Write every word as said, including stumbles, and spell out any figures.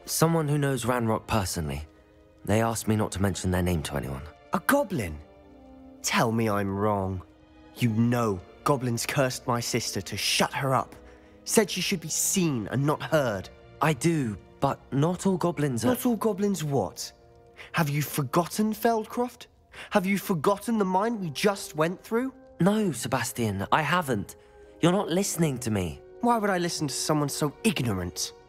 Someone who knows Ranrock personally. They asked me not to mention their name to anyone. A goblin? Tell me I'm wrong. You know goblins cursed my sister to shut her up. Said she should be seen and not heard. I do, but not all goblins are... Not all goblins what? Have you forgotten, Feldcroft? Have you forgotten the mine we just went through? No, Sebastian, I haven't. You're not listening to me. Why would I listen to someone so ignorant?